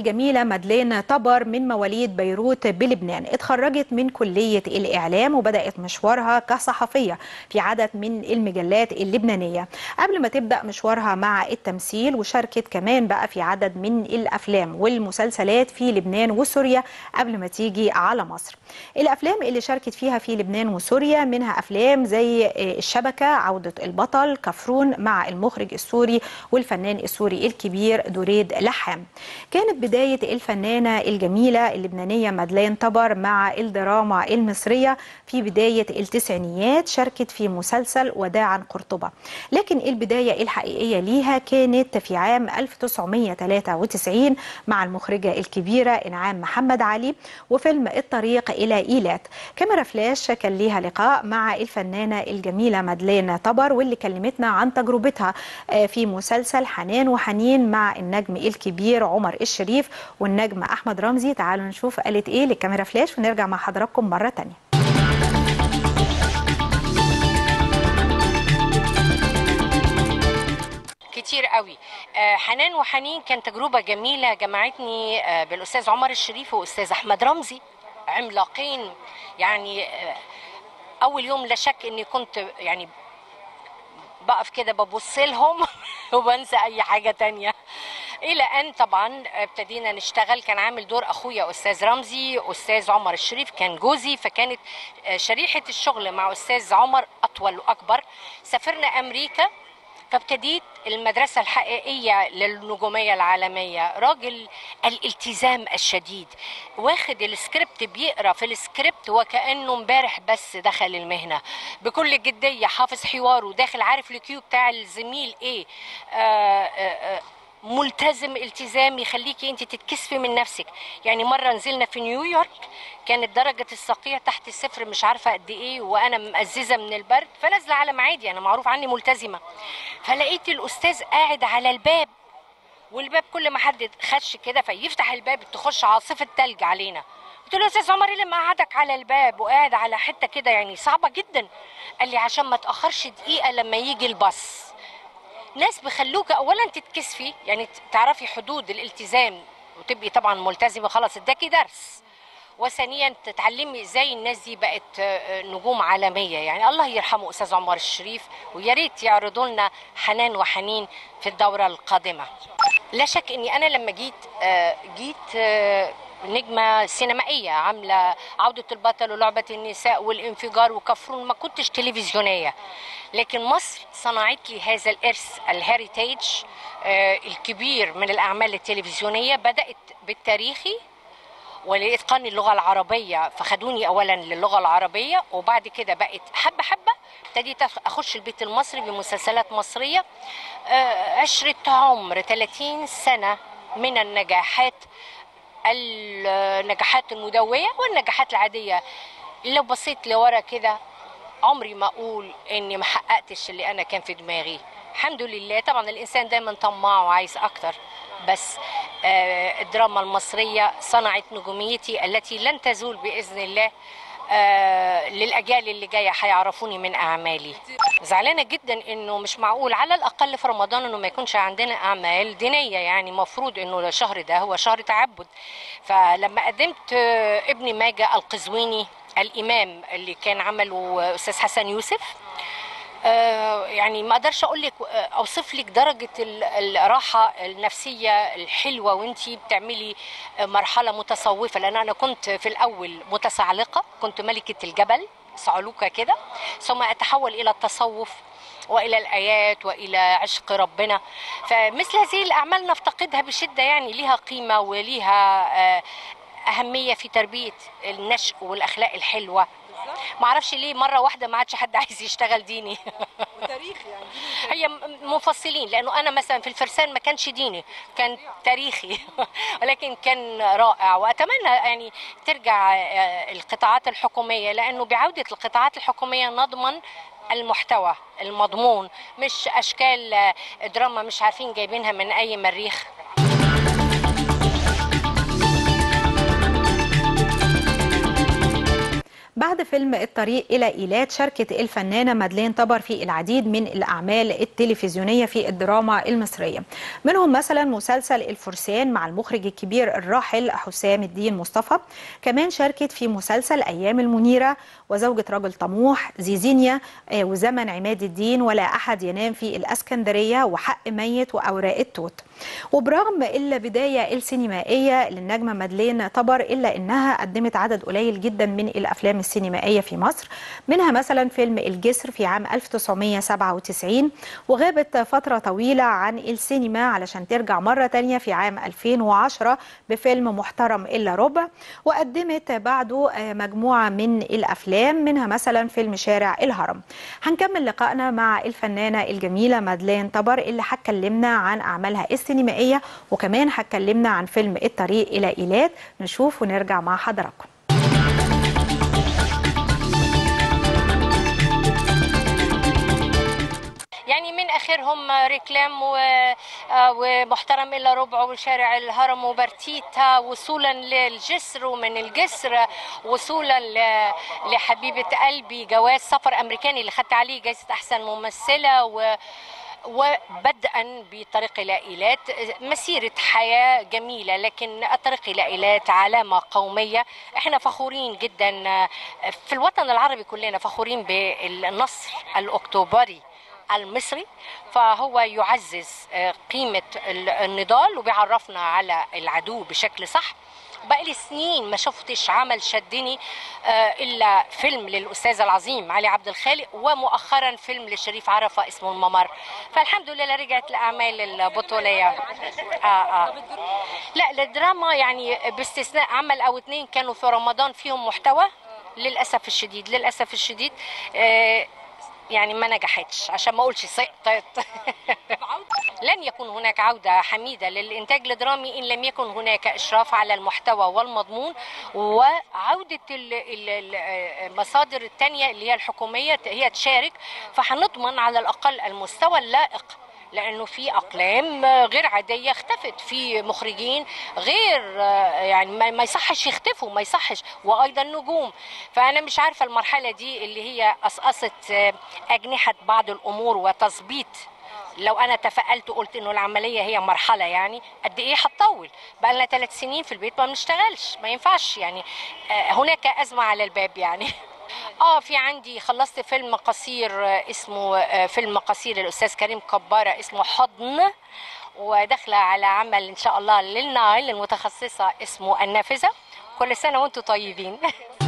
الجميلة مادلين طبر من مواليد بيروت بلبنان اتخرجت من كلية الإعلام وبدأت مشوارها كصحفية في عدد من المجلات اللبنانية قبل ما تبدأ مشوارها مع التمثيل، وشاركت كمان بقى في عدد من الأفلام والمسلسلات في لبنان وسوريا قبل ما تيجي على مصر. الأفلام اللي شاركت فيها في لبنان وسوريا منها أفلام زي الشبكة، عودة البطل، كفرون مع المخرج السوري والفنان السوري الكبير دريد لحام. كانت بداية الفنانة الجميلة اللبنانية مادلين طبر مع الدراما المصرية في بداية التسعينيات، شاركت في مسلسل وداعا قرطبة، لكن البداية الحقيقية ليها كانت في عام 1993 مع المخرجة الكبيرة إنعام محمد علي وفيلم الطريق إلى إيلات. كاميرا فلاش كان ليها لقاء مع الفنانة الجميلة مادلين طبر واللي كلمتنا عن تجربتها في مسلسل حنان وحنين مع النجم الكبير عمر الشريف والنجم أحمد رمزي. تعالوا نشوف قالت إيه للكاميرا فلاش ونرجع مع حضراتكم مرة تانية. كتير قوي. حنان وحنين كان تجربة جميلة جمعتني بالأستاذ عمر الشريف وأستاذ أحمد رمزي، عملاقين. يعني أول يوم لا شك إني كنت يعني بقف كده ببص لهم وبنسى أي حاجة تانية، إلى أن طبعا ابتدينا نشتغل. كان عامل دور أخويا أستاذ رمزي، أستاذ عمر الشريف كان جوزي، فكانت شريحة الشغل مع أستاذ عمر أطول وأكبر. سافرنا أمريكا، فابتديت المدرسة الحقيقية للنجومية العالمية. راجل الالتزام الشديد، واخد السكريبت بيقرأ في السكريبت وكأنه امبارح بس دخل المهنة بكل جدية، حافظ حواره، داخل عارف الكيو بتاع الزميل ايه. ملتزم التزام يخليكي انت تتكسفي من نفسك. يعني مرة نزلنا في نيويورك، كانت درجة الصقيع تحت الصفر مش عارفة قد ايه، وانا مقززة من البرد، فنازلة على معادي، انا معروف عني ملتزمة. فلقيت الاستاذ قاعد على الباب، والباب كل ما حد خش كده فيفتح الباب تخش عاصفة تلج علينا. قلت له يا استاذ عمر ايه اللي مقعدك على الباب وقاعد على حتة كده يعني صعبة جدا؟ قال لي عشان ما تأخرش دقيقة لما يجي الباص. ناس بخلوك اولا تتكسفي، يعني تعرفي حدود الالتزام وتبقي طبعا ملتزمه، خلاص اداكي درس. وثانيا تتعلمي ازاي الناس دي بقت نجوم عالميه. يعني الله يرحمه استاذ عمر الشريف، ويا ريت يعرضوا لنا حنان وحنين في الدوره القادمه. لا شك اني انا لما جيت نجمة سينمائية، عاملة عودة البطل ولعبة النساء والانفجار وكفرون، ما كنتش تلفزيونية. لكن مصر صنعت لي هذا الإرث، الهيريتيج الكبير من الأعمال التلفزيونية. بدأت بالتاريخي ولإتقان اللغة العربية، فخدوني أولا للغة العربية، وبعد كده بقت حبة حبة ابتديت أخش البيت المصري بمسلسلات مصرية. عشرة عمر 30 سنة من النجاحات المدوية والنجاحات العادية. لو بصيت لورا كده عمري ما اقول اني ما حققتش اللي انا كان في دماغي، الحمد لله. طبعا الانسان دايما طماع وعايز اكتر، بس الدراما المصرية صنعت نجوميتي التي لن تزول باذن الله. للاجيال اللي جايه هيعرفوني من اعمالي. زعلانه جدا انه مش معقول على الاقل في رمضان انه ما يكونش عندنا اعمال دينيه، يعني مفروض انه الشهر ده هو شهر تعبد. فلما قدمت ابن ماجه القزويني الامام اللي كان عمله استاذ حسن يوسف، يعني ما اقدرش اقول لك اوصف لك درجه الراحه النفسيه الحلوه وانتي بتعملي مرحله متصوفه. لان انا كنت في الاول متسعلقه، كنت ملكه الجبل صعلوكه كده، ثم اتحول الى التصوف والى الايات والى عشق ربنا. فمثل هذه الاعمال نفتقدها بشده، يعني ليها قيمه وليها اهميه في تربيه النشء والاخلاق الحلوه. ما اعرفش ليه مره واحده ما عادش حد عايز يشتغل ديني. وتاريخي يعني هي منفصلين، لانه انا مثلا في الفرسان ما كانش ديني، كان تاريخي ولكن كان رائع. واتمنى يعني ترجع القطاعات الحكوميه، لانه بعوده القطاعات الحكوميه نضمن المحتوى المضمون، مش اشكال دراما مش عارفين جايبينها من اي مريخ. بعد فيلم الطريق إلى إيلات شاركت الفنانة مادلين طبر في العديد من الأعمال التلفزيونية في الدراما المصرية، منهم مثلا مسلسل الفرسان مع المخرج الكبير الراحل حسام الدين مصطفى. كمان شاركت في مسلسل أيام المنيرة وزوجة رجل طموح، زيزينيا، وزمن عماد الدين، ولا أحد ينام في الأسكندرية، وحق ميت، وأوراق التوت. وبرغم البداية السينمائية للنجمة مادلين طبر إلا أنها قدمت عدد قليل جدا من الأفلام السينمائية في مصر، منها مثلا فيلم الجسر في عام 1997، وغابت فترة طويلة عن السينما علشان ترجع مرة تانية في عام 2010 بفيلم محترم إلا ربع، وقدمت بعده مجموعة من الأفلام منها مثلا فيلم شارع الهرم. هنكمل لقائنا مع الفنانة الجميلة مادلين طبر اللي هتكلمنا عن أعمالها السينمائية، وكمان هتكلمنا عن فيلم الطريق إلى إيلات. نشوف ونرجع مع حضراتكم. يعني من اخرهم ريكلام ومحترم الا ربع وشارع الهرم وبرتيتا، وصولا للجسر، ومن الجسر وصولا لحبيبه قلبي جواز سفر امريكاني اللي خدت عليه جائزه احسن ممثله، وبدءا بطريق الى ايلات. مسيره حياه جميله، لكن الطريق الى ايلات علامه قوميه. احنا فخورين جدا في الوطن العربي، كلنا فخورين بالنصر الاكتوبري المصري، فهو يعزز قيمة النضال وبيعرفنا على العدو بشكل صح. بقالي سنين ما شفتش عمل شدني إلا فيلم للأستاذ العظيم علي عبد الخالق، ومؤخرا فيلم لشريف عرفة اسمه الممر. فالحمد لله رجعت الأعمال البطولية. لا، الدراما يعني باستثناء عمل أو اتنين كانوا في رمضان فيهم محتوى، للأسف الشديد للأسف الشديد يعني ما نجحتش، عشان ما اقولش سقطت. لن يكون هناك عودة حميدة للإنتاج الدرامي إن لم يكن هناك إشراف على المحتوى والمضمون، وعودة المصادر التانية اللي هي الحكومية هي تشارك، فهنضمن على الأقل المستوى اللائق، لأنه في أقلام غير عادية اختفت، في مخرجين غير يعني ما يصحش يختفوا، ما يصحش، وأيضا نجوم. فأنا مش عارفة المرحلة دي اللي هي قصقصت أجنحة بعض الأمور وتظبيط. لو أنا تفائلت وقلت إنه العملية هي مرحلة، يعني قد إيه هتطول؟ بقى لنا 3 سنين في البيت ما بنشتغلش، ما ينفعش يعني. هناك أزمة على الباب يعني. في عندي خلصت فيلم قصير اسمه فيلم قصير الأستاذ كريم كبارة اسمه حضن، وداخلة على عمل إن شاء الله للنايل المتخصصة اسمه النافذة. كل سنة وانتم طيبين.